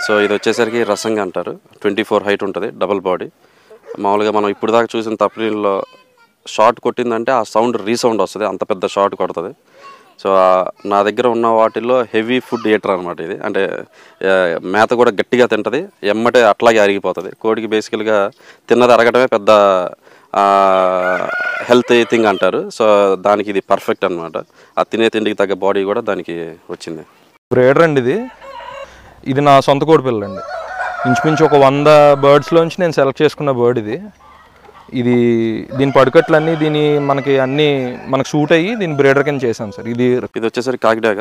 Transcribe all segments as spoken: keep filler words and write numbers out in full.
So ఇది వచ్చేసరికి రసంగా అంటారు. ట్వంటీ ఫోర్ హైట్ ఉంటుంది, డబుల్ బాడీ. మామూలుగా మనం ఇప్పుడు దాకా చూసిన తప్పనీళ్ళలో షార్ట్ కొట్టిందంటే ఆ సౌండ్ రీసౌండ్ వస్తుంది, అంత పెద్ద షార్ట్ కొడుతుంది. సో నా దగ్గర ఉన్న వాటిల్లో హెవీ ఫుడ్ ఈటర్ అనమాట ఇది. అంటే మేత కూడా గట్టిగా తింటుంది, ఎమ్మటే అట్లాగే అరిగిపోతుంది. కోడికి బేసికల్గా తిన్నది అరగడమే పెద్ద హెల్త్ థింగ్ అంటారు. సో దానికి ఇది పర్ఫెక్ట్ అనమాట. ఆ తినే తిండికి తగ్గ బాడీ కూడా దానికి వచ్చింది. బ్రేడర్ అండి ఇది. ఇది నా సొంత కోడి పిల్ల అండి. ఇంచుమించు ఒక వంద బర్డ్స్లోంచి నేను సెలెక్ట్ చేసుకున్న బర్డ్ ఇది. ఇది దీని పడుకట్లన్నీ దీని మనకి అన్నీ మనకు సూట్ అయ్యి దీని బ్రేడర్ కింద చేశాను సార్. ఇది ఇది వచ్చేసరికి కాకిడాక.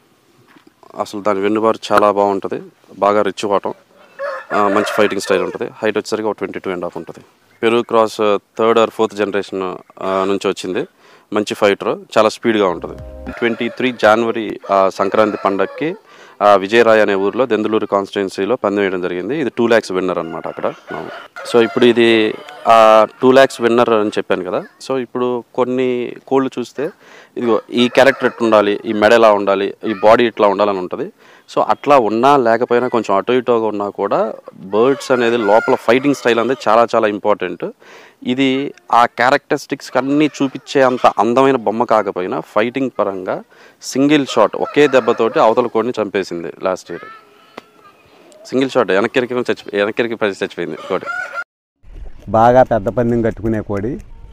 అసలు దాని వెన్నుబారు చాలా బాగుంటుంది, బాగా రిచ్ వాటం, మంచి ఫైటింగ్ స్టైల్ ఉంటుంది. హైట్ వచ్చేసరికి ఒక ట్వంటీ టూ అండ్ హాఫ్ ఉంటుంది. పెరుగు cross third or fourth generation నుంచి వచ్చింది. మంచి ఫైటర్, చాలా స్పీడ్గా ఉంటుంది. ట్వంటీ త్రీ జనవరి సంక్రాంతి పండగకి విజయరాయ్ అనే ఊర్లో దెందులూరు కాన్స్టిట్యున్సీలో పందెం వేయడం జరిగింది. ఇది టూ ల్యాక్స్ విన్నర్ అనమాట అక్కడ. సో ఇప్పుడు ఇది ఆ టూ ల్యాక్స్ విన్నర్ అని చెప్పాను కదా. సో ఇప్పుడు కొన్ని కోళ్ళు చూస్తే ఇదిగో ఈ క్యారెక్టర్ ఎట్లా ఉండాలి, ఈ మెడ ఎలా ఉండాలి, ఈ బాడీ ఇట్లా ఉండాలని ఉంటుంది. సో అట్లా ఉన్నా లేకపోయినా కొంచెం అటు ఇటుగా ఉన్నా కూడా బర్డ్స్ అనేది లోపల ఫైటింగ్ స్టైల్ అనేది చాలా చాలా ఇంపార్టెంట్. ఇది ఆ క్యారెక్టరిస్టిక్స్ అన్నీ చూపించే అంత అందమైన బొమ్మ కాకపోయినా ఫైటింగ్ పరంగా సింగిల్ షాట్ ఒకే దెబ్బతోటి అవతల కోడిని చంపేసింది లాస్ట్ ఇయర్. సింగిల్ షాట్ వెనక్కి చచ్చి వెనక్కి పడి చచ్చిపోయింది కోడి. బాగా పెద్ద పందెం కట్టుకునే కోడి,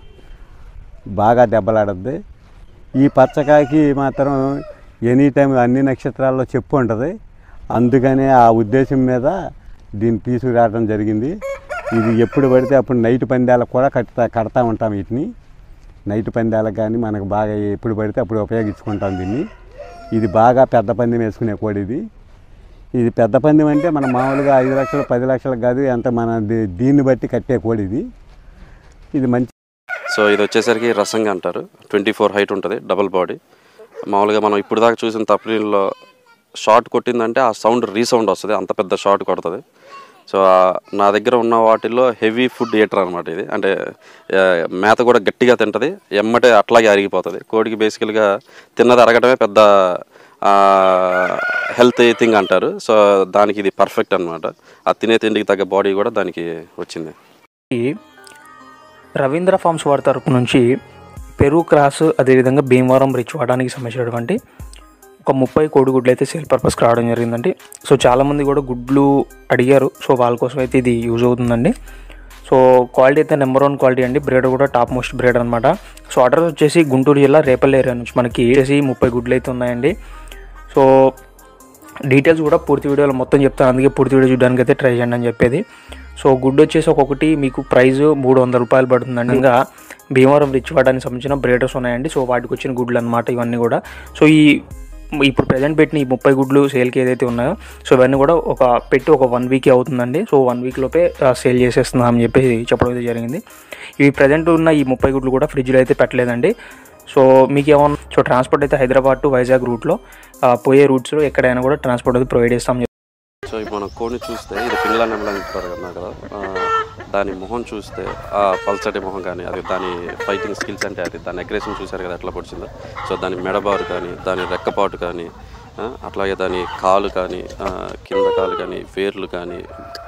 బాగా దెబ్బలాడద్ది. ఈ పచ్చకాకి మాత్రం ఎనీ టైం అన్ని నక్షత్రాల్లో చెప్పు ఉంటుంది. అందుకనే ఆ ఉద్దేశం మీద దీన్ని తీసుకురావడం జరిగింది. ఇది ఎప్పుడు పడితే అప్పుడు నైట్ పందాలకు కూడా కడతా కడతా ఉంటాం వీటిని. నైట్ పందాలకు కానీ మనకు బాగా ఎప్పుడు పడితే అప్పుడు ఉపయోగించుకుంటాం దీన్ని. ఇది బాగా పెద్ద పందెం వేసుకునే కోడి ఇది. ఇది పెద్ద పందెం అంటే మనం మామూలుగా ఐదు లక్షలు పది లక్షలకు కాదు, ఎంత మన దీన్ని బట్టి కట్టే కోడి ఇది. ఇది మంచి. సో ఇది వచ్చేసరికి రసంగా అంటారు. ట్వంటీ ఫోర్ హైట్ ఉంటుంది, డబుల్ బాడీ. మామూలుగా మనం ఇప్పుడు దాకా చూసిన తప్పనీళ్ళలో షార్ట్ కొట్టిందంటే ఆ సౌండ్ రీసౌండ్ వస్తుంది, అంత పెద్ద షార్ట్ కొడుతుంది. సో నా దగ్గర ఉన్న వాటిల్లో హెవీ ఫుడ్ ఈటర్ అనమాట ఇది. అంటే మేత కూడా గట్టిగా తింటుంది, ఎమ్మటే అట్లాగే అరిగిపోతుంది. కోడికి బేసికల్గా తిన్నది అరగడమే పెద్ద హెల్త్ థింగ్ అంటారు. సో దానికి ఇది పర్ఫెక్ట్ అనమాట. ఆ తినే తిండికి తగ్గ బాడీ కూడా దానికి వచ్చింది. రవీంద్ర ఫార్మ్స్ వారి తరపు నుంచి పెరుగు క్రాస్, అదేవిధంగా భీమవరం రిచ్ వాటానికి సంబంధించినటువంటి ఒక ముప్పై కోడి గుడ్లు అయితే సేల్ పర్పస్కి రావడం జరిగిందండి. సో చాలామంది కూడా గుడ్లు అడిగారు. సో వాళ్ళ కోసం అయితే ఇది యూజ్ అవుతుందండి. సో క్వాలిటీ అయితే నెంబర్ వన్ క్వాలిటీ అండి. బ్రేడర్ కూడా టాప్ మోస్ట్ బ్రేడర్ అనమాట. సో ఆర్డర్ వచ్చేసి గుంటూరు జిల్లా రేపల్లి ఏరియా నుంచి మనకి వచ్చేసి ముప్పై గుడ్లు అయితే ఉన్నాయండి. సో డీటెయిల్స్ కూడా పూర్తి వీడియోలో మొత్తం చెప్తాను, అందుకే పూర్తి వీడియో చూడడానికి అయితే ట్రై చేయండి అని చెప్పేది. సో గుడ్డు వచ్చేసి ఒక్కొక్కటి మీకు ప్రైస్ మూడు వందల రూపాయలు పడుతుందండి. ఇంకా భీమవరం రిచ్ వాటానికి సంబంధించిన బ్రేడర్స్ ఉన్నాయండి. సో వాటికి వచ్చిన గుడ్లు అనమాట ఇవన్నీ కూడా. సో ఈ ఇప్పుడు ప్రజెంట్ పెట్టిన ఈ ముప్పై గుడ్లు సేల్కి ఏదైతే ఉన్నాయో సో ఇవన్నీ కూడా ఒక పెట్టి ఒక వన్ వీక్ అవుతుందండి. సో వన్ వీక్ లోపే సేల్ చేసేస్తున్నాం అని చెప్పి చెప్పడం అయితే జరిగింది. ఇవి ప్రజెంట్ ఉన్న ఈ ముప్పై గుడ్లు కూడా ఫ్రిడ్జ్లో అయితే పెట్టలేదండి. సో మీకు ఏమన్నా సో ట్రాన్స్పోర్ట్ అయితే హైదరాబాద్ టు వైజాగ్ రూట్లో పోయే రూట్స్లో ఎక్కడైనా కూడా ట్రాన్స్పోర్ట్ అయితే ప్రొవైడ్ చేస్తాం. సో ఇప్పుడు మనం కోడిని చూస్తే ఇది పింగళ నెమలి అంటారు కదా కదా, దాని మొహం చూస్తే ఆ పల్చటి మొహం కానీ, అది దాని ఫైటింగ్ స్కిల్స్ అంటే అది దాని అగ్రెషన్ చూశారు కదా ఎట్లా పొడిచిందో. సో దాని మెడబారు కానీ, దాని రెక్కపాటు కానీ, అట్లాగే దాని కాలు కానీ, కింద కాలు కానీ, వేర్లు కానీ,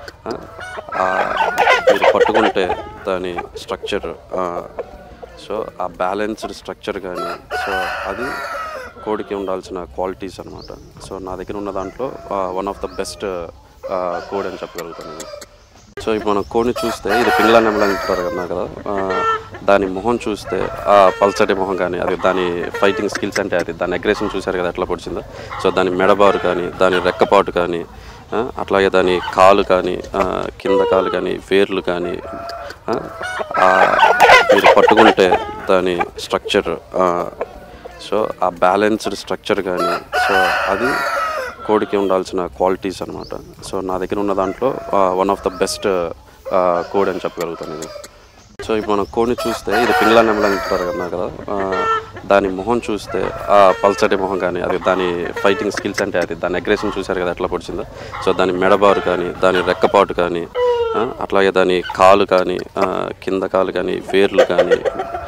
మీరు పట్టుకుంటే దాని స్ట్రక్చర్, సో ఆ బ్యాలెన్స్డ్ స్ట్రక్చర్ కానీ, సో అది కోడికి ఉండాల్సిన క్వాలిటీస్ అనమాట. సో నా దగ్గర ఉన్న దాంట్లో వన్ ఆఫ్ ద బెస్ట్ కోడ్ అని చెప్పగలుగుతాను. సో ఇప్పుడు మనం కోడిని చూస్తే ఇది పింగళ నెమలి అంటారు కదా కదా, దాని మొహం చూస్తే ఆ పల్చటి మొహం కానీ, అది దాని ఫైటింగ్ స్కిల్స్ అంటే అది దాని అగ్రెషన్ చూశారు కదా ఎట్లా పొడిచిందో. సో దాని మెడబారు కానీ, దాని రెక్కపాటు కానీ, అట్లాగే దాని కాలు కానీ, కింద కాలు కానీ, వేర్లు కానీ, మీరు పట్టుకుంటే దాని స్ట్రక్చర్, సో ఆ బ్యాలెన్స్డ్ స్ట్రక్చర్ కానీ, సో అది కోడికి ఉండాల్సిన క్వాలిటీస్ అనమాట. సో నా దగ్గర ఉన్న దాంట్లో వన్ ఆఫ్ ద బెస్ట్ కోడ్ అని చెప్పగలుగుతాను ఇది. సో ఇప్పుడు మనం కోడిని చూస్తే ఇది పింగళ నెమలి అంటారు కదా కదా, దాని మొహం చూస్తే ఆ పల్చటి మొహం కానీ, అది దాని ఫైటింగ్ స్కిల్స్ అంటే అది దాని అగ్రెషన్ చూశారు కదా ఎట్లా పొడిచిందో. సో దాని మెడబారు కానీ, దాని రెక్కపాటు కానీ, అట్లాగే దాని కాలు కానీ, కింద కాలు కానీ, వేర్లు కానీ,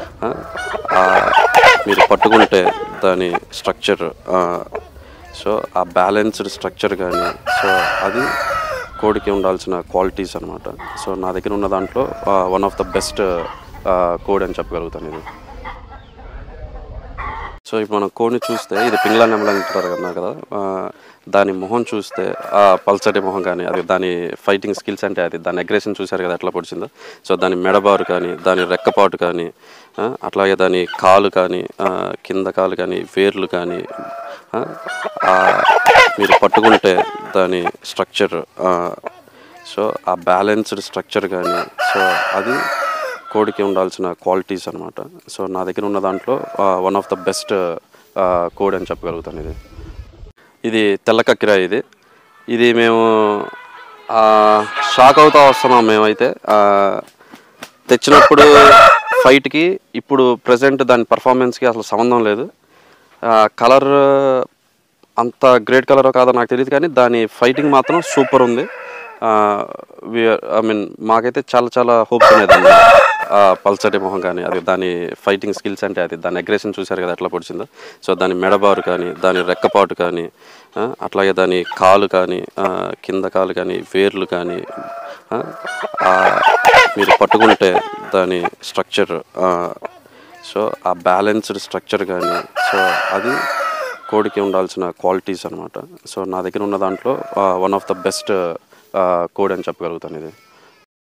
మీరు పట్టుకుంటే దాని స్ట్రక్చర్, సో ఆ బ్యాలెన్స్డ్ స్ట్రక్చర్ కానీ, సో అది కోడికి ఉండాల్సిన క్వాలిటీస్ అనమాట. సో నా దగ్గర ఉన్న దాంట్లో వన్ ఆఫ్ ద బెస్ట్ కోడి అని చెప్పగలుగుతాను ఇది. సో ఇప్పుడు మనం కోడిని చూస్తే ఇది పింగ్లా నెమలి అంటారు కన్నా కదా, దాని మొహం చూస్తే ఆ పల్చటి మొహం కానీ, అది దాని ఫైటింగ్ స్కిల్స్ అంటే అది దాని అగ్రెషన్ చూశారు కదా ఎట్లా పొడిచిందో. సో దాని మెడబారు కానీ, దాని రెక్కపాటు కానీ, అట్లాగే దాని కాలు కానీ, కింద కాలు కానీ, వేర్లు కానీ, మీరు పట్టుకుంటే దాని స్ట్రక్చర్, సో ఆ బ్యాలెన్స్డ్ స్ట్రక్చర్ కానీ, సో అది కోడికి ఉండాల్సిన క్వాలిటీస్ అనమాట. సో నా దగ్గర ఉన్న దాంట్లో వన్ ఆఫ్ ద బెస్ట్ కోడి అని చెప్పగలుగుతాను ఇది. ఇది తెల్ల కక్కిరా. ఇది ఇది మేము షాక్ అవుతా వస్తున్నాం. మేమైతే తెచ్చినప్పుడు ఫైట్కి ఇప్పుడు ప్రజెంట్ దాని పర్ఫార్మెన్స్కి అసలు సంబంధం లేదు. కలర్ అంత గ్రేట్ కలర్ కాదో నాకు తెలియదు, కానీ దాని ఫైటింగ్ మాత్రం సూపర్ ఉంది. ఐ మీన్ మాకైతే చాలా చాలా హోప్స్ ఉన్నాయి దాని పల్చటి మొహం కానీ, అది దాని ఫైటింగ్ స్కిల్స్ అంటే అది దాని అగ్రెషన్ చూశారు కదా ఎట్లా పొడిచిందో. సో దాని మెడబారు కానీ, దాని రెక్కపాటు కానీ, అట్లాగే దాని కాలు కానీ, కింద కాలు కానీ, వేర్లు కానీ, మీరు పట్టుకుంటే దాని స్ట్రక్చర్, సో ఆ బ్యాలెన్స్డ్ స్ట్రక్చర్ కానీ, సో అది కోడికి ఉండాల్సిన క్వాలిటీస్ అనమాట. సో నా దగ్గర ఉన్న దాంట్లో వన్ ఆఫ్ ద బెస్ట్ కోడి అని చెప్పగలుగుతాను ఇది.